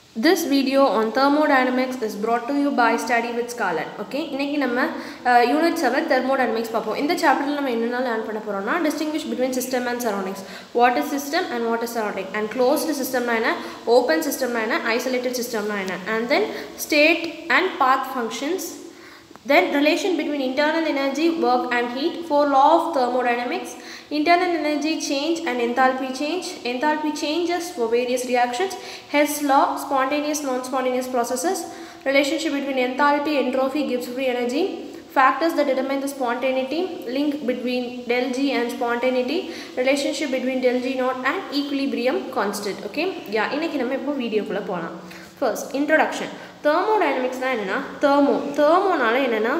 This video on thermodynamics is brought to you by Study with Scarlett. Okay, இன்னைக்கு நம்ம unit 7 thermodynamics பார்ப்போம். இந்த சாப்டர்ல நம்ம என்னென்ன லேர்ன் பண்ண போறோம்னா distinguish between system and surroundings. What is system and what is surrounding? And closed system na என்ன, open system na என்ன, isolated system na என்ன. And then state and path functions. Then relation between internal energy, work and heat. 4 law of thermodynamics. Internal energy change and enthalpy change. Enthalpy changes for various reactions. Hess law, spontaneous, non-spontaneous processes. Relationship between enthalpy, entropy gives free energy. Factors that determine the spontaneity. Link between del G and spontaneity. Relationship between del G naught and equilibrium constant. Okay, yeah, இன்னைக்கு நம்ம இப்போ வீடியோக்குள்ள போலாம். First, introduction. Thermodynamics na enna, thermo nala enna,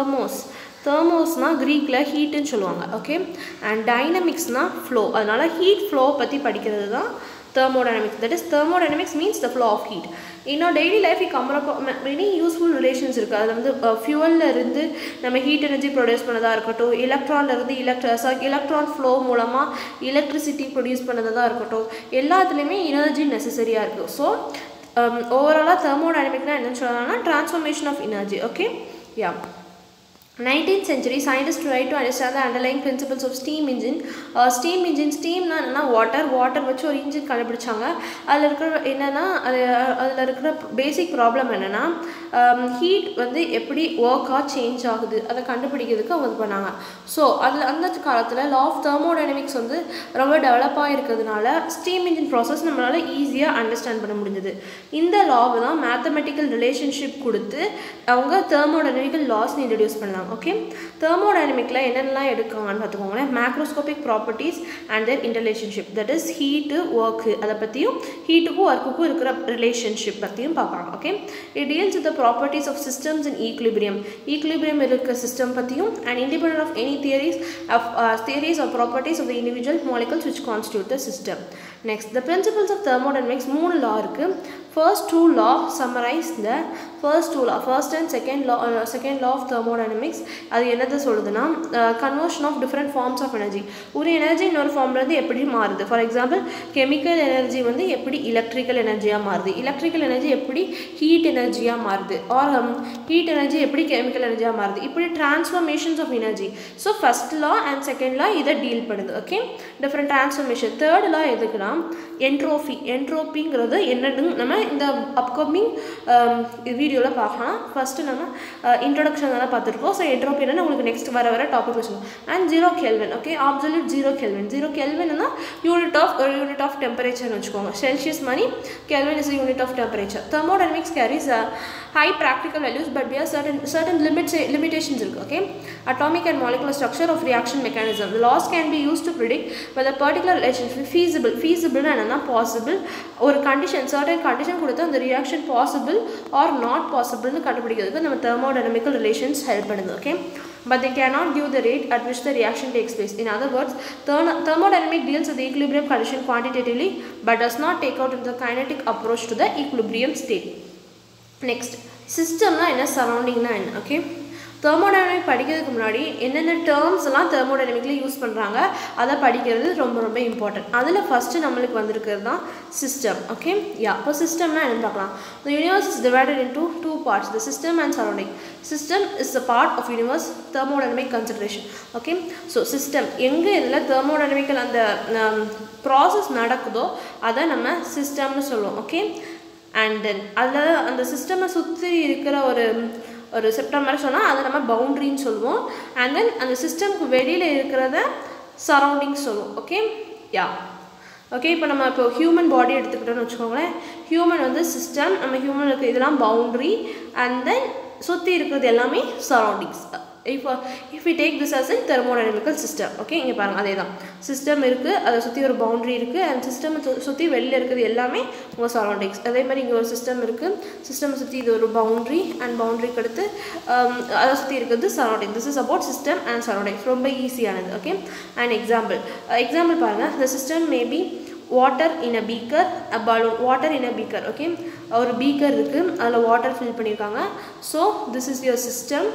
thermos na Greek la heat nu solluvaanga. Okay, and dynamics na flow, adanaala heat flow பத்தி படிக்கிறது தான் thermodynamics. That is, thermodynamics means the flow of heat. In our daily life we come across many useful relations இருக்கு. அது வந்து fuel ல இருந்து நம்ம heat energy produce பண்ணதா இருக்கட்டும், electron ல இருந்து electron flow மூலமா electricity produce பண்ணதா இருக்கட்டும், எல்லாத்துலயுமே energy necessary ஆ இருக்கு. So overall thermodynamics na enna solranga, transformation of energy. Okay, yeah. 19th century scientists tried to understand the underlying principles of steam engine. Steam na enna, water vச்சு ஒரு engine கண்டுபிடிச்சாங்க. அதுல இருக்கிற என்னன்னா, அதுல இருக்கிற பேசிக் ப்ராப்ளம் என்னன்னா, heat வந்து எப்படி ஒர்க்கா சேஞ்ச் ஆகுது அதை கண்டுபிடிக்கிறதுக்கு அவங்க பண்ணாங்க. ஸோ அதில் அந்த காலத்தில் லா ஆஃப் தெர்மோடைனமிக்ஸ் வந்து ரொம்ப டெவலப் ஆகிருக்கிறதுனால ஸ்டீம் இன்ஜின் ப்ராசஸ் நம்மளால் ஈஸியாக அண்டர்ஸ்டாண்ட் பண்ண முடிஞ்சது. இந்த லாவை தான் மேத்தமெட்டிக்கல் ரிலேஷன்ஷிப் கொடுத்து அவங்க தெர்மோடைனமிக்கல் லாஸ் இன்ட்ரடியூஸ் பண்ணாங்க. ஓகே, தெர்மோடைனமிக்கில் என்னென்னலாம் எடுக்காங்கன்னு பார்த்துக்கோங்களேன். Macroscopic properties and then interrelationship, that is heat work, அதை பற்றியும் ஹீட்டுக்கும் ஒர்க்குக்கும் இருக்கிற ரிலேஷன்ஷிப் பற்றியும் பார்ப்பாங்க. Okay, it deals with the properties of systems in equilibrium irukka system pathiyum and independent of any theories or properties of the individual molecules which constitute the system. Next, the principles of thermodynamics, moon law irukku. First two law summarize the first and second law of thermodynamics. அது என்னது சொல்லுதுன்னா, conversion of different forms of energy. ஒரு energy இன்னொரு ஃபார்ம்ல இருந்து எப்படி மாறுது. For example, chemical energy வந்து எப்படி எலக்ட்ரிக்கல் எனர்ஜியாக மாறுது, எலக்ட்ரிக்கல் எனர்ஜி எப்படி ஹீட் எனர்ஜியாக மாறுது, ஆர் ஹீட் எனர்ஜி எப்படி கெமிக்கல் எனர்ஜியாக மாறுது, இப்படி transformations of energy. So first law and second law இதை டீல் பண்ணுது. ஓகே, டிஃப்ரெண்ட் டிரான்ஸ்ஃபர்மேஷன். தேர்ட் லா எதுக்குன்னா, என்ட்ரோபிங்கிறது என்னன்னு நம்ம இந்த அப்கமிங் வீடியோவில் பார்க்கலாம். ஃபஸ்ட்டு நம்ம இன்ட்ரொடக்ஷன் தான் பார்த்துருக்கோம். ஸோ என்ட்ரோபி என்னன்னா உங்களுக்கு நெக்ஸ்ட் வர டாபிக் வச்சுக்கோங்க. And 0 Kelvin. ஓகே, அப்சல்யூட் 0 Kelvinனா யூனிட் ஆஃப் டெம்பரேச்சர்னு வச்சுக்கோங்க. செல்சியஸ் மணி, Kelvin is a unit of temperature. Thermodynamics carries high practical values, but we have certain limitations. Okay, atomic and molecular structure of reaction mechanism. The laws can be used to predict whether particular relationship feasible and possible. ஒரு certain condition கொடுத்து அந்த reaction possible or not possible னு கண்டுபிடிக்கிறதுக்கு நம்ம thermodynamical relations help பண்ணுது. Okay, but they cannot give the rate at which the reaction takes place. In other words, thermodynamics deals with the equilibrium condition quantitatively but does not take out the kinetic approach to the equilibrium state. Next, system na enna, surrounding na enna. Okay, thermodynamics படிக்கிறதுக்கு முன்னாடி என்னென்ன terms எல்லாம் தெர்மோடைனமிக்ல use பண்ணுறாங்க அதை படிக்கிறது ரொம்ப ரொம்ப important. அதில் ஃபஸ்ட்டு நம்மளுக்கு வந்திருக்கிறது தான் சிஸ்டம். ஓகே, யா, இப்போ சிஸ்டம்னா என்னன்னு பார்க்கலாம். The universe is divided into two parts, the system and surrounding. System is a part of universe thermodynamic consideration. Okay, so system எங்கே இதில் தெர்மோடைனமிக்கல் அந்த ப்ராசஸ் நடக்குதோ அதை நம்ம சிஸ்டம்னு சொல்லுவோம். ஓகே, அண்ட் தென் அதில் அந்த சிஸ்டமை சுற்றி இருக்கிற ஒரு செப்டம் மாதிரி சொன்னால் அதை நம்ம பவுண்ட்ரின்னு சொல்லுவோம். அண்ட் தென் அந்த சிஸ்டம்க்கு வெளியில் இருக்கிறத சரௌண்டிங்ஸ் சொல்லுவோம். ஓகே, யா. ஓகே, இப்போ நம்ம ஹியூமன் பாடி எடுத்துக்கிட்டோன்னு வச்சுக்கோங்களேன். ஹியூமன் வந்து சிஸ்டம், நம்ம ஹியூமனுக்கு இதெல்லாம் பவுண்ட்ரி, அண்ட் தென் சுற்றி இருக்கிறது எல்லாமே surroundings. if we take this as a thermodynamical system. Okay, இங்கே பாருங்கள், அதே தான் சிஸ்டம் இருக்குது, அதை சுற்றி ஒரு பவுண்ட்ரி இருக்குது, அண்ட் சிஸ்டமை சுற்றி வெளியில் இருக்கிறது எல்லாமே உங்கள் சரௌண்டிங்ஸ். அதே மாதிரி இங்கே ஒரு சிஸ்டம் இருக்குது, சிஸ்டமை சுற்றி இது ஒரு பவுண்ட்ரி, அண்ட் பவுண்ட்ரிக்கு அடுத்து அதை சுற்றி இருக்கிறது surrounding. This is about system and surroundings. ரொம்ப ஈஸியானது. ஓகே, அண்ட் எக்ஸாம்பிள் பாருங்கள். the system may be water in a beaker, a balloon. water in a beaker. Okay, ஒரு பீக்கர் இருக்குது, அதில் வாட்டர் ஃபில் பண்ணியிருக்காங்க. So this is your system.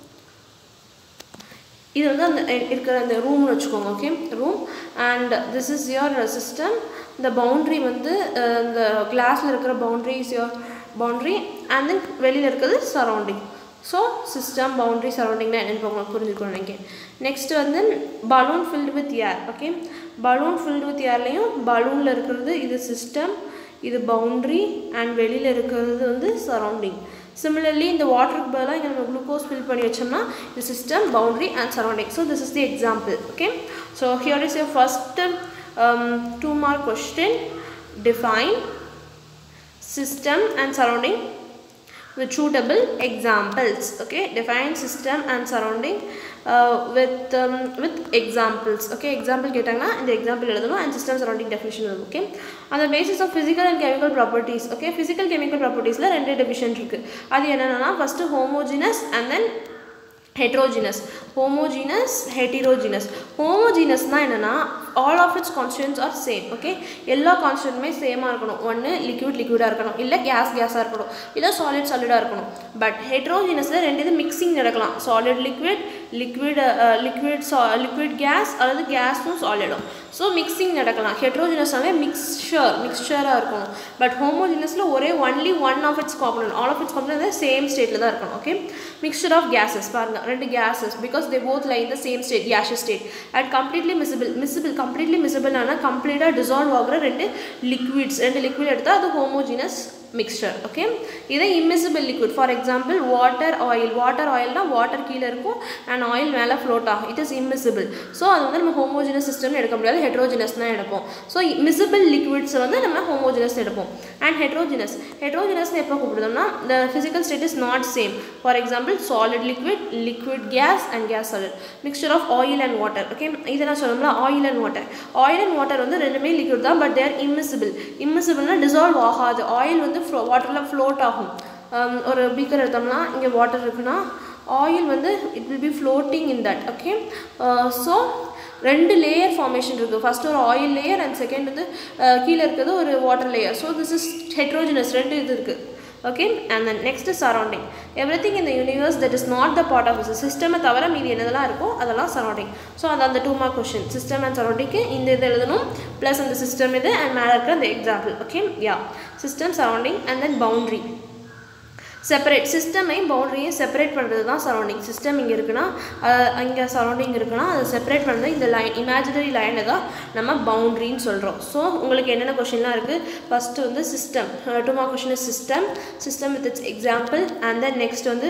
இது வந்து அந்த இருக்கிற அந்த ரூம்னு வச்சுக்கோங்க. Okay, room, and this is your system. இந்த பவுண்ட்ரி வந்து இந்த கிளாஸில் இருக்கிற boundary is your boundary and then வெளியில் இருக்கிறது சரௌண்டிங். ஸோ சிஸ்டம் பவுண்ட்ரி சரௌண்டிங்னா என்னென்னு உங்களுக்கு புரிஞ்சுக்கணும் நினைக்கிறேன். நெக்ஸ்ட் வந்து balloon filled with air. Okay, balloon filled with ஏர்லேயும் பலூனில் இருக்கிறது இது சிஸ்டம், இது பவுண்ட்ரி அண்ட் வெளியில் இருக்கிறது வந்து surrounding. Similarly, in the water bottle, you can glucose fill pani vechomna the system, boundary and surrounding. So this is the example. Okay. So here is your first 2-mark question. Define system and surrounding with suitable examples. Okay. Define system and surrounding with examples. Okay. Example கேட்டாங்கன்னா இந்த example எழுதணும் and system surrounding definition எழுதணும். Okay. On the basis of physical and chemical properties. Okay. Physical chemical propertiesல ரெண்டு division இருக்கு. அது என்னன்னா first homogeneous and then heterogeneous. Homogeneous, heterogeneous. Homogeneous na enna all of its constituents are same. Okay, எல்லா கான்ஸ்டன்ட்மே சேமா இருக்கணும். ஒன்னு லிக்விடா இருக்கணும், இல்ல கேஸா இருக்கணும், இல்ல சாலிடா இருக்கணும். பட் ஹெட்ரோஜினஸ்ல ரெண்டு இது மிக்சிங் நடக்கலாம். சாலிட் லிக்விட் கேஸ் அல்லது கேஸும் சாலிடும். ஸோ மிக்சிங் நடக்கலாம். ஹெட்ரோஜினஸ்னாலே மிக்சராக இருக்கணும். பட் ஹோமோஜினஸில் only one of its component, all of its component same ஸ்டேட்டில் தான் இருக்கணும். ஓகே, மிக்சர் ஆஃப் கேஸஸ் பாருங்கள், ரெண்டு gases because they both lie in the same state, gaseous state. And completely miscible ஆனால் கம்ப்ளீட்டாக டிசால்வ் ஆகிற ரெண்டு லிக்விட் எடுத்தால் அது ஹோமோஜினஸ் mixture. Okay, இது immiscible liquid. For example, water oil na water கீழ இருக்கும் and oil மேல float ஆகும். It is immiscible. So அது வந்து நம்ம homogeneous system எடுக்க முடியாது, heterogeneous தான் எடுப்போம். So miscible liquids வந்து நம்ம homogeneous எடுப்போம். And heterogeneous எப்போ கூப்பிடுறோம்னா the physical state is not same. For example, solid liquid gas and gas solid, mixture of oil and water. Okay, இது நான் சொல்லணும்ல oil and water வந்து ரெண்டுமே liquid தான், but they are immiscible னா dissolve ஆகாது. oil வந்து வாட்டரில் ஃப்ளோட் ஆகும். ஒரு பீக்கர் எடுத்தோம்னா இங்கே வாட்டர் இருக்குன்னா ஆயில் வந்து it will be floating in that. Okay, so ரெண்டு லேயர் ஃபார்மேஷன் இருக்குது. ஃபஸ்ட்டு ஒரு ஆயில் லேயர் அண்ட் செகண்ட் வந்து கீழே இருக்கிறது ஒரு water layer. So this is heterogeneous, ரெண்டு இது இருக்குது. Okay, and then next is surrounding. Everything in the universe that is not the part of the system தவிர மீதி என்னதெல்லாம் இருக்கோ அதெல்லாம் surrounding. So அது அந்த 2-mark question. System and surrounding இந்த இது எழுதணும், plus அந்த system இது and மேலே இருக்கிற அந்த example. Okay, yeah, system, surrounding and then boundary. Separate சிஸ்டமையும் பவுண்டரியும் செப்பரேட் பண்ணுறது தான் சரௌண்டிங். சிஸ்டம் இங்கே இருக்குன்னா இங்கே சரௌண்டிங் இருக்குன்னா அதை செப்பரேட் பண்ணுறது இந்த லைன், இமேஜினரி லைனை தான் நம்ம பவுண்ட்ரின்னு சொல்கிறோம். ஸோ உங்களுக்கு என்னென்ன கொஷின்லாம் இருக்குது? ஃபஸ்ட்டு வந்து system, 2-mark question is system with its example. And then next வந்து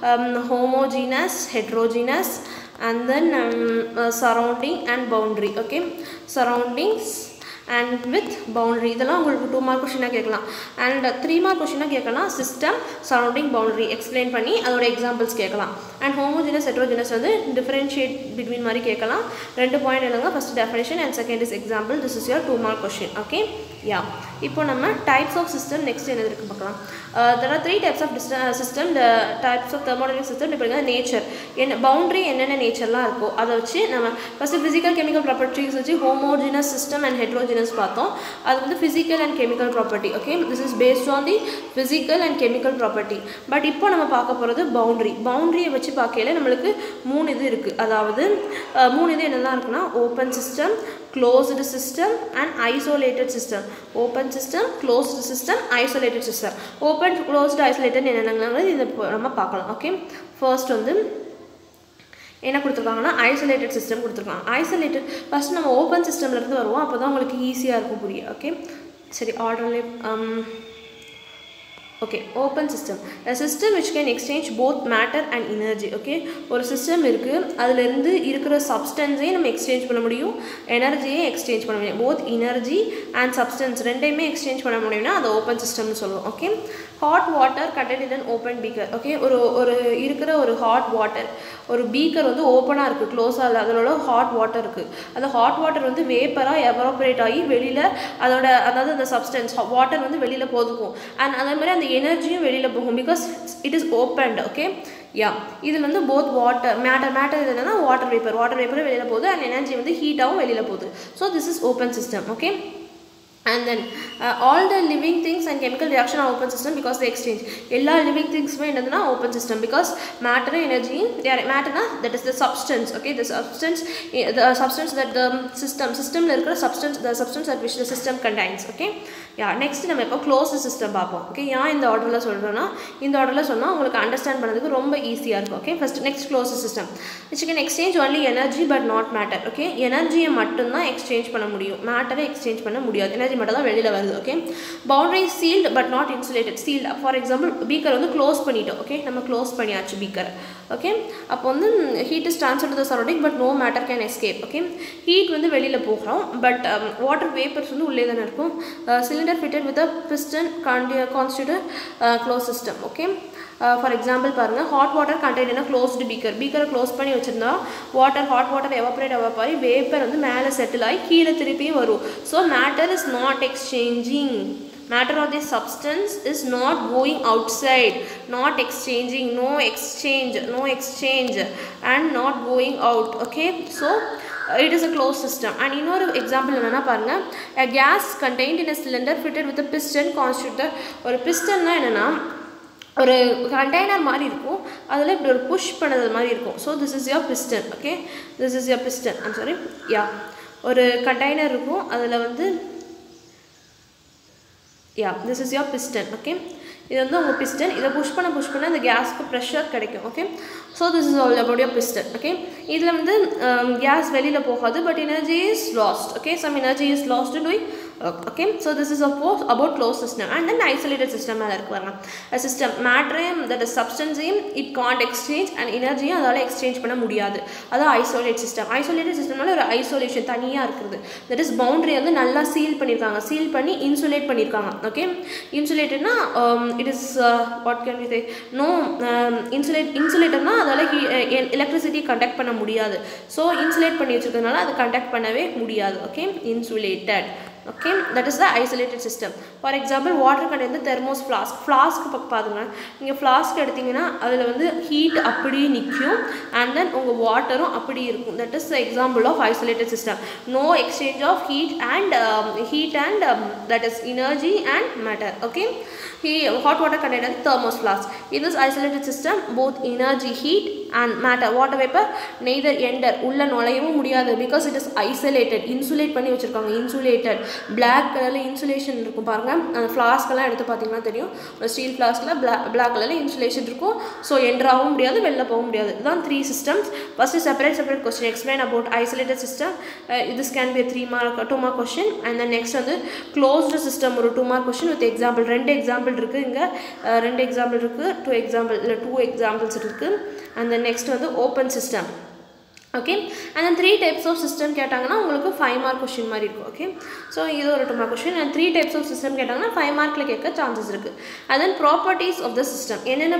homogeneous, heterogeneous and then surrounding and boundary. Okay, surroundings and with boundary இதெல்லாம் உங்களுக்கு 2-mark கொஷினாக கேட்கலாம். அண்ட் 3-mark கொஷினாக கேட்கலாம் சிஸ்டம், சரௌண்டிங், பவுண்டரி எக்ஸ்பிளைன் பண்ணி அதோட examples கேட்கலாம். And homogeneous, heterogeneous வந்து differentiate between மாதிரி கேட்கலாம். 2 பாயிண்ட் எழுதுங்க. First definition and second is example. This is your 2-mark question. Okay, yeah, இப்போ நம்ம டைப்ஸ் ஆஃப் சிஸ்டம் நெக்ஸ்ட் என்ன இருக்கு பார்க்கலாம். there are 3 types of system. the types of thermodynamic system depends on nature. என்ன boundary என்னென்ன நேச்சர்லாம் இருக்கோ அதை வச்சு நம்ம ஃபஸ்ட்டு ஃபிசிக்கல் கெமிக்கல் ப்ராப்பர்ட்டிஸ் வச்சு ஹோமோஜினஸ் சிஸ்டம் அண்ட் ஹெட்ரோஜினஸ் பார்த்தோம். அது வந்து physical and chemical property. Okay, this is based on the physical and chemical property. But இப்போ நம்ம பார்க்க போகிறது பவுண்டரியை வச்சு பார்க்கையில நம்மளுக்கு 3 இது இருக்குது. அதாவது 3 இது என்னெல்லாம் இருக்குன்னா open system, closed system and isolated system. Open system, closed system, isolated system. Open, closed, isolated என்னென்னங்கிறது இதை நம்ம பார்க்கலாம். ஓகே, ஃபர்ஸ்ட் வந்து என்ன கொடுத்துருக்காங்கன்னா ஐசோலேட்டட் சிஸ்டம் கொடுத்துருக்காங்க. ஐசோலேட்டட் ஃபஸ்ட் நம்ம ஓப்பன் சிஸ்டம்லேருந்து வருவோம், அப்போ தான் உங்களுக்கு ஈஸியாக இருக்கும் புரிய. ஓகே, சரி, ஆர்டர்லே okay, open system, a system which can exchange both matter and energy. Okay, ஒரு சிஸ்டம் இருக்குது, அதுலேருந்து இருக்கிற சப்ஸ்டன்ஸையும் நம்ம எக்ஸ்சேஞ்ச் பண்ண முடியும், எனர்ஜியை எக்ஸ்சேஞ்ச் பண்ண முடியும். போத் எனர்ஜி அண்ட் சப்ஸ்டன்ஸ் ரெண்டையுமே எக்ஸ்சேஞ்ச் பண்ண முடியும்னா அது ஓப்பன் சிஸ்டம்னு சொல்லுவோம். Okay, hot water contained in an open beaker. Okay, ஒரு இருக்கிற ஒரு ஹாட் வாட்டர், ஒரு பீக்கர் வந்து ஓப்பனாக இருக்குது, க்ளோஸாக இல்லை, அதோட ஹாட் வாட்டர் இருக்குது. அந்த ஹாட் வாட்டர் வந்து வேப்பராக எவாபரேட் ஆகி வெளியில் அதாவது அந்த சப்ஸ்டன்ஸ் வாட்டர் வந்து வெளியில் போதுக்கும். அண்ட் அதே மாதிரி அந்த எனர்ஜியும் வெளியில் போகும் because it is opened. Okay, yeah, இதில் வந்து போத் மேட்டர் இது என்னன்னா வாட்டர் வேப்பரும் வெளியில் போகுது அண்ட் எனர்ஜி வந்து ஹீட்டாகவும் வெளியில் போகுது. So this is open system. Okay, and then all the living things and chemical reaction are open system because they exchange. All living things are open system because matter and energy, they are matter that is the substance, okay, the substance that the system la substance, the substance that which the system contains, okay. Yeah, next நம்ம இப்போ closed system பார்ப்போம். okay, ஏன் இந்த ஆர்டர்ல சொல்றேன்னா இந்த ஆர்டர்ல சொன்னா உங்களுக்கு அண்டர்ஸ்டாண்ட் பண்ணதுக்கு ரொம்ப ஈஸியா இருக்கும். okay, first next closed system which can exchange only energy but not matter. okay, எனர்ஜியை மட்டும் தான் எக்ஸ்சேஞ்ச் பண்ண முடியும், மேட்டரை எக்ஸ்சேஞ்ச் பண்ண முடியாது. எனர்ஜி மட்டும் தான் வெளியில வருது. okay, boundary sealed but not insulated. sealed, for example beaker வந்து க்ளோஸ் பண்ணிட்டோம். okay, நம்ம க்ளோஸ் பண்ணியாச்சு பீக்கர். okay, அப்போ வந்து heat is transferred to the surrounding but no matter can escape. okay, heat வந்து வெளியில போகும் but water vapors வந்து உள்ளே தான் இருக்கும். Cylinder fitted with a piston constitute closed system. okay, for example பாருங்க hot water contained in a closed beaker. beaker close பண்ணி வச்சிருந்தா hot water evaporate ஆகி vapor வந்து மேலே செட்டில் ஆகி கீழே திருப்பி வரும். so matter is not exchanging. matter of the substance is not going outside, not exchanging, no exchange and not going out. okay, so it is a closed system. and இன்னொரு example என்னன்னா பாருங்க, a gas contained in a cylinder fitted with a piston constitute the ஒரு pistonனா என்னன்னா ஒரு container மாதிரி இருக்கும், அதில் இப்படி ஒரு புஷ் பண்ணது மாதிரி இருக்கும். So this is your piston. Okay, this is your piston. I'm sorry, yeah, ஒரு கண்டெய்னர் இருக்கும், அதில் வந்து yeah this is your piston. Okay, இது வந்து உங்கள் பிஸ்டன். இதை புஷ் பண்ண அந்த கேஸ்க்கு ப்ரெஷர் கிடைக்கும். Okay, so this is all about your piston. Okay, இதில் வந்து கேஸ் வெளியில் போகாது but energy is lost. Okay, some energy is lost doing. okay, so this is about closed system. and then isolated system மேல இருக்கு பாருங்க. a system matter that is substance it can't exchange and energy அதால exchange பண்ண முடியாது, அது isolated system. isolated systemனால ஒரு isolation தனியா இருக்குது. that is boundary வந்து நல்லா சீல் பண்ணிருக்காங்க, சீல் பண்ணி insulate பண்ணிருக்காங்க. okay, insulatedனா it is what can we say, no insulatorனா அதால electricity conduct பண்ண முடியாது. so insulate பண்ணி வச்சிருக்கனால அது conduct பண்ணவே முடியாது. okay, insulated. okay, that is the isolated system. for example water contains the thermos flask பாருங்க, நீங்க flask எடுத்தீங்கன்னா அதுல வந்து heat அப்படியே நிக்கும் and then உங்க வாட்டரும் அப்படியே இருக்கும். that is the example of isolated system. no exchange of heat and that is energy and matter. okay, hot water contained in thermos flask. in this isolated system both energy, heat and matter, water vapor neither enter, உள்ள நுழையவும் முடியாது because it is isolated. insulate பண்ணி வச்சிருக்காங்க, insulated. black கலர்ல insulation இருக்கும் பாருங்க, அந்த flask எல்லாம் எடுத்து பாத்தீங்கன்னா தெரியும், ஒரு ஸ்டீல் ஃப்ளாஸ்க்ல black கலர்ல insulation இருக்கும். so enter ஆகவும் முடியாது, வெளில போகவும் முடியாது. இதுதான் 3 systems. first separate question explain about isolated system. this can be a 2 mark question. and then next வந்து closed system ஒரு 2 mark question with example. ரெண்டு எக்ஸாம்பிள் இருக்கு இங்க, ரெண்டு எக்ஸாம்பிள் இருக்கு, 2 examples இருக்கு. and then next வந்து open system. okay, and then 3 types of system கேட்டாங்கன்னா உங்களுக்கு 5 mark question மாதிரி இருக்கும். okay, so இது ஒரு 2 mark question. and 3 types of system கேட்டாங்கன்னா 5 markல கேட்க chances இருக்கு. and then properties of the system, என்னென்ன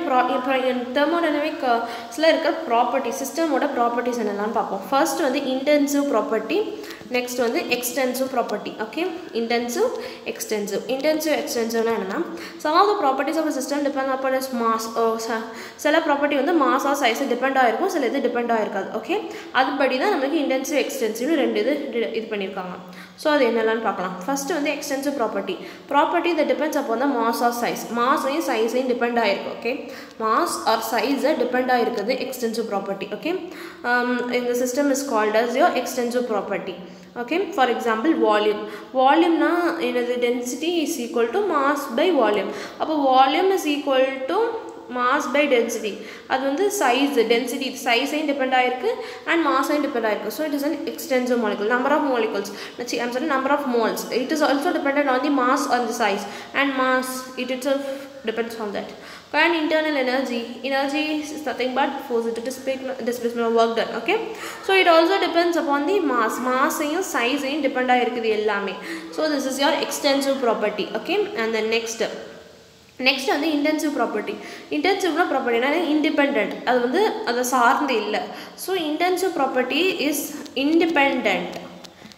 thermodynamicsல இருக்க properties, system ஓட properties என்னெல்லாம் பார்ப்போம். first வந்து intensive property, next வந்து extensive property. okay, intensive extensive னா என்னன்னா some of the properties of a system depend upon its mass. சில property வந்து mass or size depend ஆயிருக்கும், சில இது depend ஆயிருக்காது. okay, அதுபடி தான் நமக்கு இன்டென்சிவ் எக்ஸ்டென்சிவ் ரெண்டு இது பண்ணியிருக்காங்க. ஸோ அது என்னெல்லாம் பார்க்கலாம். ஃபர்ஸ்ட் வந்து extensive property that depends upon the mass or size. மாஸையும் சைஸையும் டிபெண்ட் ஆயிருக்கு. ஓகே, மாஸ் ஆர் சைஸை டிபெண்ட் ஆயிருக்குது எக்ஸ்டென்சிவ் ப்ராப்பர்ட்டி. ஓகே, இந்த system is called as your extensive property. okay, for example volume na enadhu density is equal to mass by volume. appo volume is equal to mass by density. அது வந்து size density size depend ஆயிருக்கு and mass depend ஆயிருக்கு. so it is an extensive molecule. number of molecules, I'm sorry, number of moles, it is also dependent on the mass and the size, and mass it itself depends on that. and internal energy is nothing but force to displacement of work done. okay, so it also depends upon the mass and size depend ஆயிருக்குது எல்லாமே. so this is your extensive property. okay, and then next வந்து intensive property. intensive property னா independent, அது வந்து அத சார்ந்து இல்ல. so intensive property is independent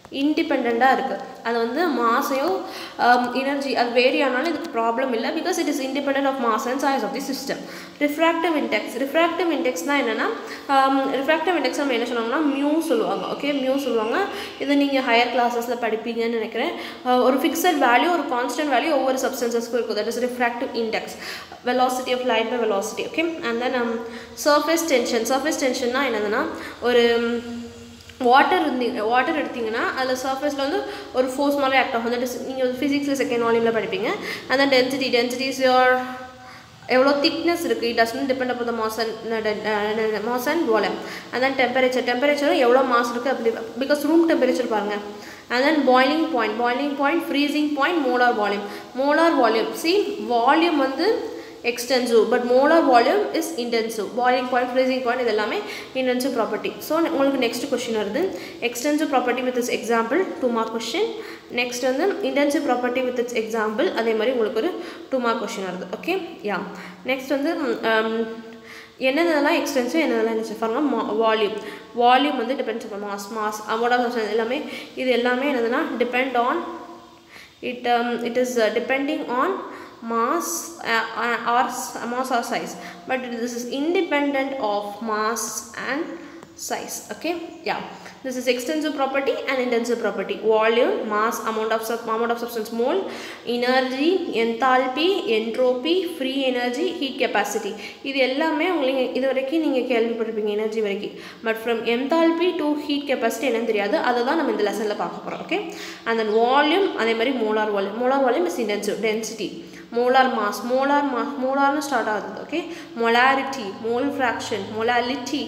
இண்டிபெண்ட்டாக இருக்குது. அது வந்து மாஸையோ எனர்ஜி அது வேரி ஆனாலும் இதுக்கு ப்ராப்ளம் இல்லை, because it is independent of mass and size of the system. Refractive இண்டெக்ஸ்னால் என்னென்னா, ரிஃப்ராக்டிவ் இண்டெக்ஸ் நம்ம என்ன சொல்லுவாங்கன்னா மியூ சொல்லுவாங்க. ஓகே, மியூ சொல்லுவாங்க. இது நீங்கள் ஹையர் கிளாஸஸில் படிப்பீங்கன்னு நினைக்கிறேன். ஒரு ஃபிக்ஸட் வேல்யூ, ஒரு கான்ஸ்டன்ட் வேல்யூ ஒவ்வொரு சப்ஸ்டன்சஸ்க்கும் இருக்கும். That is refractive index, velocity of light by velocity. Okay, and then surface tension என்னதுன்னா, ஒரு வாட்டர் எடுத்திங்கன்னா அதில் சர்ஃபேஸில் வந்து ஒரு ஃபோர்ஸ் மாதிரி ஆக்ட் ஆகும். தட் இஸ் நீங்கள் ஃபிசிக்ஸில் செகண்ட் வால்யூமில் படிப்பீங்க. And then density is your எவ்வளோ திக்னஸ் இருக்குது. It doesn't depend up the mass and volume. And then டெம்பரேச்சரும் எவ்வளோ மாஸ் இருக்குது அப்படி, பிகாஸ் ரூம் டெம்பரேச்சர் பாருங்கள். And then boiling point, freezing point, molar volume. See, volume வந்து extensive, but molar volume is intensive. Boiling point, freezing point இதெல்லாமே intensive property. So உங்களுக்கு next question வருது, extensive property with its example, 2 mark question. Next வந்து intensive property with its example, அதே மாதிரி உங்களுக்கு ஒரு 2 mark question வருது. Okay, yeah. Next வந்து என்னதெல்லாம் எக்ஸ்டென்சிவ், என்னதெல்லாம் என்ன பாருங்க. வால்யூம் வந்து depends upon mass amount of substance எல்லாமே, இது எல்லாமே என்னதுன்னா depend on it is depending on mass or size, but this is independent of mass and size. Okay, yeah, this is extensive property and intensive property. Volume, mass, amount of substance, mole, energy, enthalpy, entropy, free energy, heat capacity. இது எல்லாமே உங்களுக்கு இது வரைக்கும் நீங்கள் கேள்விப்பட்டிருப்பீங்க energy வரைக்கும். But from enthalpy to heat capacity என்னன்னு தெரியாது. அதை தான் நம்ம இந்த லெசனில் பார்க்க போகிறோம். ஓகே, and then volume, அதே மாதிரி molar volume is intensive. Density, molar mass, molarனு ஸ்டார்ட் ஆகுது. Okay, molarity, mole fraction, molality,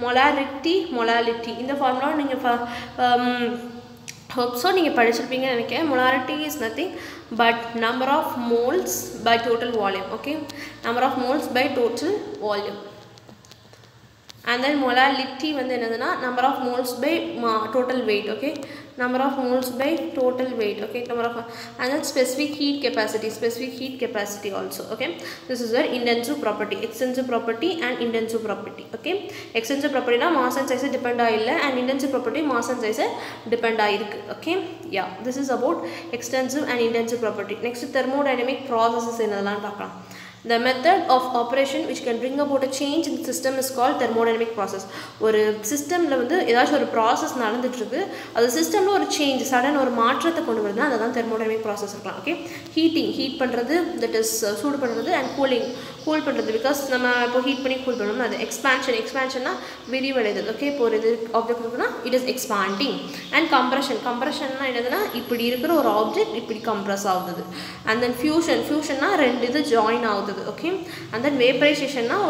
இந்த ஃபார்முலா நீங்கள் hope so நீங்கள் படிச்சிருப்பீங்கன்னு நினைக்கிறேன். molarity is nothing but number of moles by total volume. Okay, number of moles by total volume. And then molality வந்து என்னதுன்னா number of moles by total weight. Okay, number of moles by total weight. Okay, number of, and then specific heat capacity also. Okay, this is your intensive property, extensive property and intensive property. Okay, extensive property na mass and size depend ஆயில்ல, and intensive property mass and size depend ஆயிருக்கு. Okay, yeah, this is about extensive and intensive property. Next, thermodynamic processes என்னதெல்லாம் பார்க்கலாம். The method of operation which can bring about a change in the system is called thermodynamic process. ஒரு சிஸ்டமில் வந்து ஏதாச்சும் ஒரு process நடந்துட்டுருக்கு, அது சிஸ்டமில் ஒரு சேஞ்ச், சடன் ஒரு மாற்றத்தை கொண்டு வருதுன்னா அதை தான் தெர்மோடைனமிக் ப்ராசஸ் இருக்கலாம். ஓகே, ஹீட் பண்ணுறது, தட் இஸ் சூடு பண்ணுறது, அண்ட் கூல் பண்ணுறது, பிகாஸ் நம்ம இப்போ ஹீட் பண்ணி கூல் பண்ணோம்னா அது எக்ஸ்பேன்ஷன்னா விரிவடைது. ஓகே, இப்போ ஒரு இது ஆப்ஜெக்ட் இருக்குன்னா இட் இஸ் எக்ஸ்பாண்டிங். அண்ட் கம்ப்ரெஷன்னா என்னதுன்னா இப்படி இருக்கிற ஒரு ஆப்ஜெக்ட் இப்படி கம்ப்ரெஸ் ஆகுது. அண்ட் தென் ஃபியூஷன்னா ரெண்டு இது ஜாயின் ஆகுது. Okay, and then vaporization na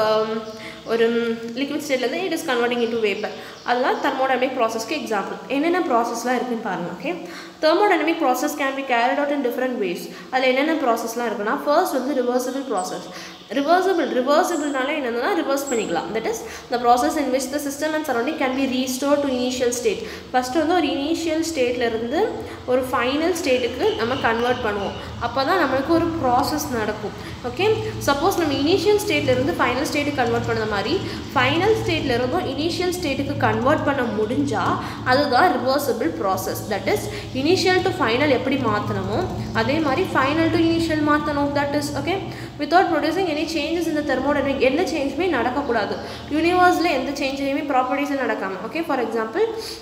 ஒரு liquid state la it is converting into vapor. அதெல்லாம் thermodynamic process க்கு example. என்னென்ன ப்ராசஸ்லாம் இருக்குன்னு பாருங்க. Okay, thermodynamic process can be carried out in different ways. அதில் என்னென்ன ப்ராசஸ்லாம் இருக்குன்னா, ஃபர்ஸ்ட் வந்து reversible process. reversibleனால என்னன்னா ரிவர்ஸ் பண்ணிக்கலாம். that is the process in which the system and surrounding can be restored to initial state. First வந்து ஒரு initial ஸ்டேட்ல இருந்து ஒரு ஃபைனல் ஸ்டேட்டுக்கு நம்ம கன்வெர்ட் பண்ணுவோம். அப்பதான் நமக்கு ஒரு ப்ராசஸ் நடக்கும். ஓகே, சப்போஸ் நம்ம இனிஷியல் ஸ்டேட்ல இருந்து ஃபைனல் ஸ்டேட்டுக்கு கன்வெர்ட் பண்ண மாதிரி ஃபைனல் ஸ்டேட்ல இருந்தும் இனிஷியல் ஸ்டேட்டுக்கு கன்வெர்ட் பண்ண முடிஞ்சா அதுதான் reversible process. That is initial to final எப்படி மாற்றணுமோ அதே மாதிரி ஃபைனல் டு இனிஷியல் மாற்றணும். That is okay, without producing any changes இந்த தெர்மோடைனமிக், எந்த சேஞ்சுமே நடக்கக்கூடாது. யூனிவர்ஸில் எந்த சேஞ்சுமே ப்ராப்பர்ட்டிஸும் நடக்காமல். ஓகே, ஃபார் எக்ஸாம்பிள்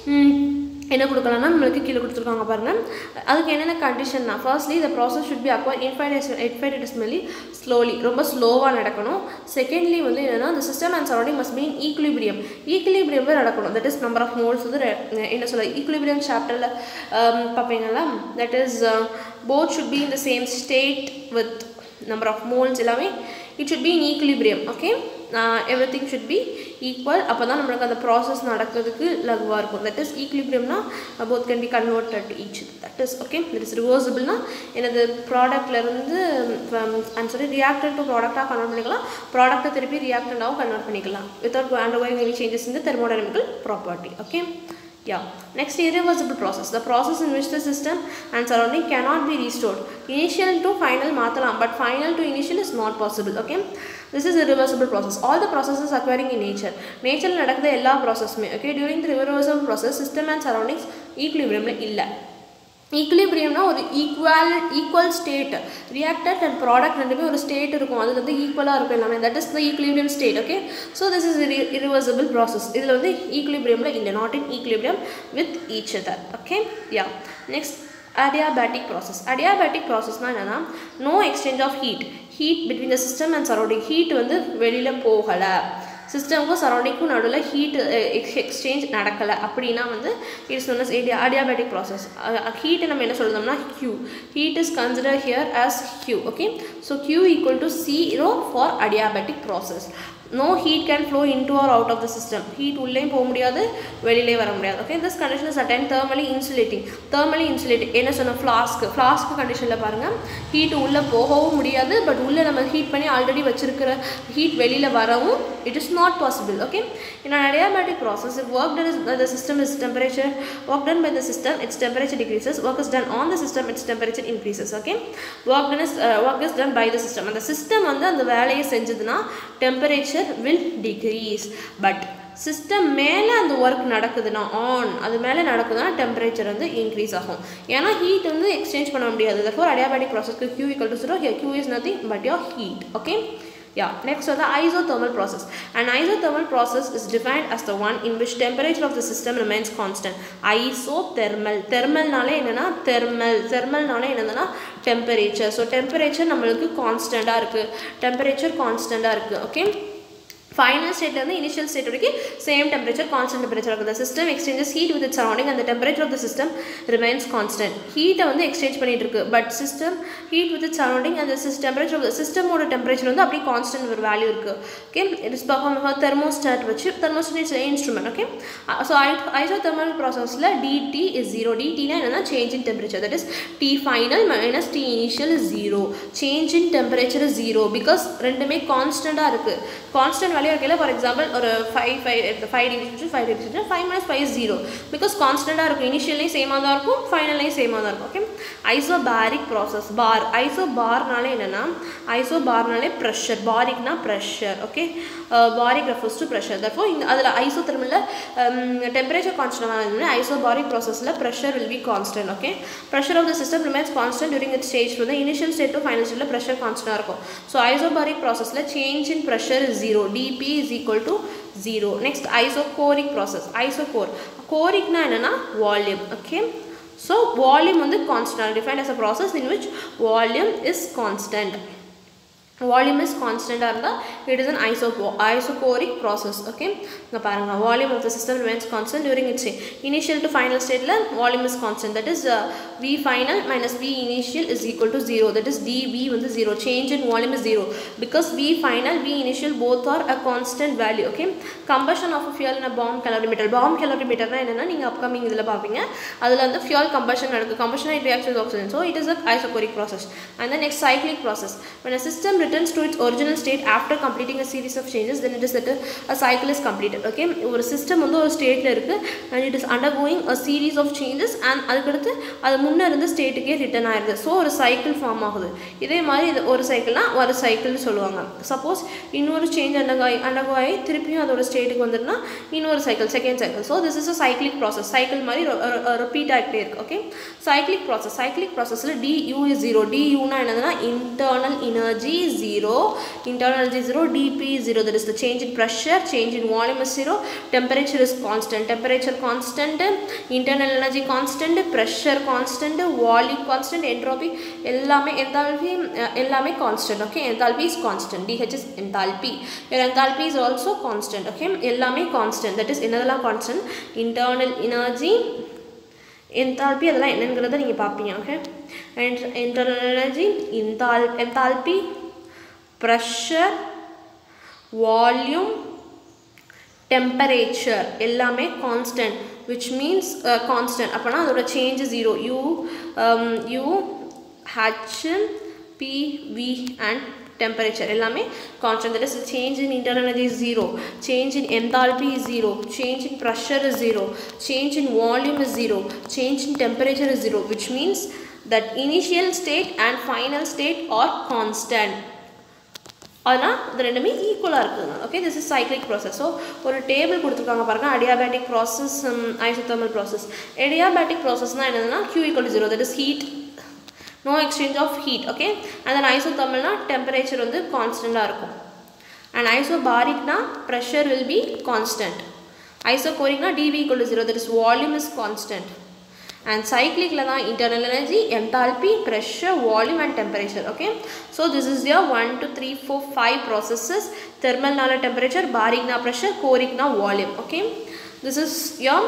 என்ன கொடுக்கலாம்னா நம்மளுக்கு கீழே கொடுத்துருக்காங்க பாருங்கள். அதுக்கு என்னென்ன கண்டிஷன்னா, firstly the process should be acquire infinitesimally slowly, ரொம்ப ஸ்லோவாக நடக்கணும். செகண்ட்லி வந்து என்னென்னா the system and surrounding must be in equilibrium நடக்கணும். That is number of moles வந்து என்ன சொல்ல ஈக்குலிபிரியம் சாப்டரில் பார்ப்பீங்களா. That is both should be in the same state with number of moles எல்லாமே it should be in equilibrium. Okay, everything should be equal. அப்போ தான் நம்மளுக்கு அந்த ப்ராசஸ் நடக்கிறதுக்கு லகுவாக இருக்கும். தட் இஸ் ஈக்குலிபிரியம்னா both can be converted to each. That is okay, that is ரிவர்சிபிள்னா எனது ப்ராடக்ட்லேருந்து ரியாக்டன்ட் டு ப்ராடக்டாக கன்வெர்ட் பண்ணிக்கலாம், ப்ராடக்ட்டை திருப்பி ரியாக்டண்டாகவும் கன்வெர்ட் பண்ணிக்கலாம் without undergoing any changes in the thermodynamical property. Okay, yeah. Next, irreversible process, the process in which the system and surrounding cannot be restored. Initial to final maathalam, but final to initial is not possible. Okay, this is irreversible process. All the processes occurring in nature la nadakudha ella process me. Okay, during the irreversible process system and surroundings ஈக்குலிபிரியமில் இல்லை. ஈக்குலிபிரியம்னா ஒரு equal state, reactant and product ரெண்டுமே ஒரு state இருக்கும், அது வந்து ஈக்குவலாக இருக்கும் எல்லாமே. That is the equilibrium state. Okay, so this is irreversible process. இதில் வந்து ஈக்குலிபிரியமில் இல்லை, not in equilibrium with each other. Okay, yeah. Next adiabatic process. Adiabatic processனா என்னன்னா no exchange of heat between the system and surrounding. heat வந்து வெளியில போகல, சிஸ்டமுக்கும் சரௌண்டிங்க்கும் நடுவில் ஹீட் எக்ஸ்சேஞ்ச் நடக்கலை அப்படின்னா வந்து it's known as adiabatic process. ஹீட்டை நம்ம என்ன சொல்லுறோம்னா Q. heat is considered here as Q. okay, so Q equal to 0 for adiabatic process. no heat can flow into or out of the system. heat உள்ளேயும் போக முடியாது, வெளியிலே வர முடியாது. okay, this condition is attained thermally insulating. என்ன சொன்ன flask கண்டிஷனில் பாருங்கள், ஹீட் உள்ளே போகவும் முடியாது, பட் உள்ளே நம்ம ஹீட் பண்ணி ஆல்ரெடி வச்சிருக்கிற ஹீட் வெளியில் வரவும் it is not possible. okay, in an adiabatic process, if work done by the system is temperature, work done by the system its temperature decreases, work is done on the system its temperature increases. okay, work is done by the system. அந்த system வந்து அந்த வேலையை செஞ்சதுன்னா temperature will decrease, but system மேலே அந்த work நடக்குதுன்னா அது மேலே நடக்குதுன்னா டெம்பரேச்சர் வந்து இன்க்ரீஸ் ஆகும். ஏன்னா ஹீட் வந்து எக்ஸ்சேஞ்ச் பண்ண முடியாது. therefore adiabatic processக்கு Q equal to 0. here Q is nothing but your heat. okay, yeah. next is the isothermal process. An isothermal process is defined as the one in which temperature of the system remains constant. thermalனாலே என்னன்னா thermalனாலே என்னன்னா temperature. so temperature நம்மளுக்கு கான்ஸ்டண்டா இருக்கு. okay, final state and the initial state same temperature, constant temperature. The system exchanges heat with its surrounding and the temperature of the system remains constant. heat வந்து exchange பண்ணிட்டு இருக்கு, but system heat with its surrounding and the temperature of the system ஓட temperature வந்து அப்படியே constant ஒரு value இருக்கு. okay, it is performed by thermostat வச்சு. thermostat is an instrument. okay, so isothermal processல dt is 0. dt னா என்னன்னா change in temperature, that is T final minus T initial is 0. change in temperature is 0 because ரெண்டுமே கான்ஸ்டண்டா இருக்கு. constant value இருக்கல, for example ஒரு 5 degree 5 minus 5 is 0 because constant ஆ இருக்கும். initially same ஆ தான் இருக்கும், finally same ஆ தான் இருக்கும். okay, isobaric process. isobarனாலே என்னன்னா isobarனாலே pressure, baricனா pressure. okay, baric refers to pressure. therefore அதுல isothermalல temperature constant ஆனதுனால isobaric processல pressure will be constant. okay, pressure of the system remains constant during its stage from the initial state to final state. pressure constant ஆ இருக்கும். so isobaric processல change in pressure is 0. dP is equal to 0. next isochoric process. choric na enna volume. okay, so volume வந்து constant, defined as a process in which volume is constant. volume is constant and it is an isochoric process. okay, இங்க பாருங்க, volume of the system remains constant during its initial to final state la volume is constant, that is V final minus V initial is equal to 0, that is dV வந்து 0. change in volume is 0 because V final V initial both are a constant value. okay, combustion of a fuel in a bomb calorimeter na enna நீங்க upcoming இதல பாப்பீங்க, அதுல வந்து fuel combustion நடக்கு, combustion reacts with oxygen, so it is a isochoric process. and the next cyclic process. when a system returns to its original state after completing a series of changes, then it is that a cycle is completed. okay, ஒரு system வந்து ஒரு stateல இருக்கு and it is undergoing a series of changes and அதுக்கடுத்து அது முன்ன இருந்த ஸ்டேட்டுக்கே return ஆயிருது. ஸோ ஒரு சைக்கிள் ஃபார்ம் ஆகுது. இதே மாதிரி இது ஒரு சைக்கிள்னா ஒரு சைக்கிள்னு சொல்லுவாங்க. சப்போஸ் இன்னொரு சேஞ்ச் அண்டர்கோ திருப்பியும் அதோட ஸ்டேட்டுக்கு வந்துருன்னா இன்னொரு cycle, second cycle. So this is a cyclic process. Cycle மாதிரி ரிப்பீட் ஆகிட்டே இருக்கு. ஓகே, சைக்கிளிக் ப்ராசஸில் du is 0. duனா என்னதுன்னா internal energy 0, dp is 0, that is the change in pressure, change in volume is 0, temperature is constant, internal energy constant, pressure constant, volume constant, entropy எல்லாமே constant. okay, enthalpy is constant, dH is enthalpy, your enthalpy is also constant. okay, எல்லாமே constant, that is என்னதெல்லாம் constant, internal energy, enthalpy அதெல்லாம் என்னங்கிறத நீங்க பாப்பீங்க. okay, and internal energy, enthalpy, pressure, volume, temperature எல்லாமே constant, which means constant. அப்பனா அதோட change 0. u h p v and temperature எல்லாமே constant, that is change in internal energy is 0, change in enthalpy is 0, change in pressure is 0, change in volume is 0, change in temperature is 0, which means that initial state and final state are constant. அதனால் இது ரெண்டுமே ஈக்குவலாக இருக்குதுங்க. Okay, this is cyclic process. So ஒரு table கொடுத்துருக்காங்க பாருங்கள், adiabatic process, isothermal process. Adiabatic ப்ராசஸ்னால் என்னதுன்னா Q = 0, that is heat, no exchange of heat. Okay, and then isothermalனா temperature வந்து கான்ஸ்டண்ட்டாக இருக்கும். and isobaric-na pressure will be constant. Isochoric-na dV = 0, that is volume is constant. And cyclic la da internal energy, enthalpy, pressure, volume and temperature. Okay, so this is your 1 2 3 4 5 processes. Thermal na temperature, baric na pressure, choric na volume. Okay, this is your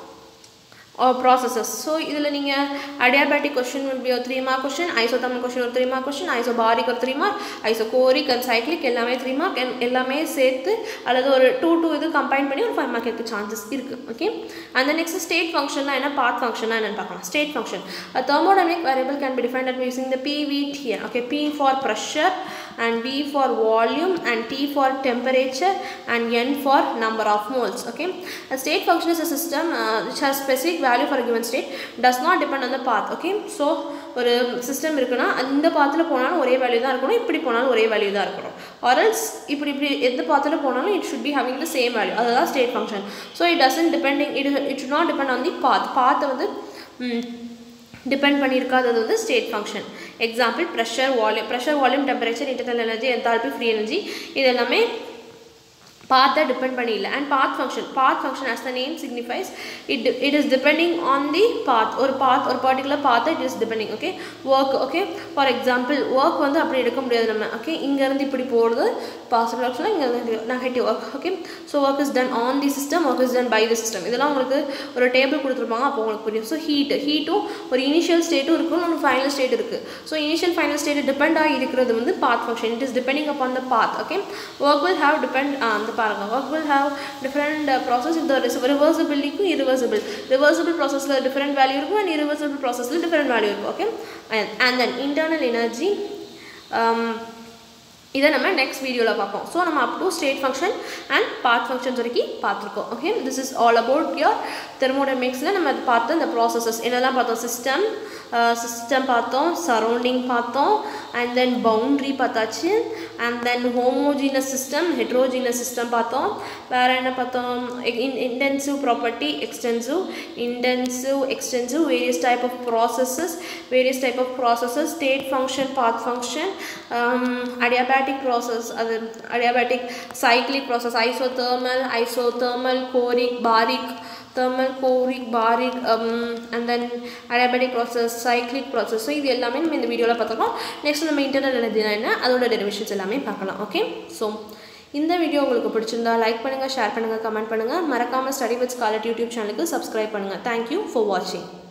processes. So idhula neenga adiabatic question will be a 3 mark question, isothermal question or 3 mark question, isobaric or 3 mark, isochoric and cyclic ellame 3 mark and ellame சேர்த்து அல்லது ஒரு 2 இது combine பண்ணி ஒரு 5 mark எடுக்க chances இருக்கு. Okay, and the next state function na என்ன, path function na என்னன்னு பார்க்கலாம். State function, a thermodynamic variable can be defined by using the PV here. Okay, P for pressure and V for volume and T for temperature and N for number of moles. Okay, a state function is a system which has specific value for a given state, does not depend on the path. Okay, so ஒரு system இருக்குன்னா இந்த பாத்தில் போனாலும் ஒரே value தான் இருக்கணும், இப்படி போனாலும் ஒரே வேல்யூ தான் இருக்கணும், or else இப்படி எந்த பாத்தில் போனாலும் it should be having the same value. அதுதான் state function. So it doesn't depending, it should not depend on the path. path வந்து டிபெண்ட் பண்ணியிருக்காது, அது வந்து state function. Example pressure volume temperature internal energy enthalpy free energy இது எல்லாமே path depend பண்ணி இல்லை. and path function as the name signifies it is depending on the path, or particular path it is depending. Okay, work. Okay, for example work வந்து அப்படி எடுக்க முடியாது நம்ம. Okay, இங்க இருந்து இப்படி போறது பாசிட்டிவ் ஆக்சுவலா, இங்க இருந்து negative work. Okay, so work is done on the system, work is done by the system. இதெல்லாம் உங்களுக்கு ஒரு டேபிள் கொடுத்துருப்பாங்க, அப்போ உங்களுக்கு புரியும். ஸோ ஹீட்டும் ஒரு இனிஷியல் ஸ்டேட்டும் இருக்கும், ஒரு ஃபைனல் ஸ்டேட் இருக்கு. So initial final state depend ஆகி இருக்கிறது வந்து path function. It is depending upon the path. Okay, work will have depend அந்த பாருங்க, work will have different process. இந்த reversible க்கு reversible processல different value இருக்கும், and irreversible processல different value இருக்கும். Okay, and then internal energy இதை நம்ம next வீடியோவில் பார்ப்போம். ஸோ நம்ம up to state function and path functions வரைக்கும் பார்த்துருக்கோம். Okay, this is all about your தெர்மோடைனமிக்ஸில் நம்ம பார்த்த இந்த ப்ராசஸஸ் என்னெல்லாம் பார்த்தோம். சிஸ்டம் பார்த்தோம், சரௌண்டிங் பார்த்தோம், அண்ட் தென் பவுண்ட்ரி பார்த்தாச்சு, and then homogeneous system, heterogeneous system பார்த்தோம். வேறு என்ன பார்த்தோம், intensive property, extensive various type of processes, state function, path function, adiabatic process, adiabatic cyclic process, isothermal, choric, baric, and then adiabatic process, cyclic process. So இது எல்லாமே நம்ம இந்த வீடியோவில் பார்த்துருக்கோம். நெக்ஸ்ட் நம்ம இன்டர்னல் எனர்ஜினா என்ன, அதோட டெரிவேஷன்ஸ் எல்லாமே பார்க்கலாம். ஓகே, ஸோ இந்த வீடியோ உங்களுக்கு பிடிச்சிருந்தா லைக் பண்ணுங்கள், ஷேர் பண்ணுங்கள், கமெண்ட் பண்ணுங்கள். மறக்காமல் ஸ்டடி வித் ஸ்காலர் யூடியூப் சேனலுக்கு சப்ஸ்கிரைப் பண்ணுங்கள். தேங்க்யூ ஃபார் வாட்சிங்.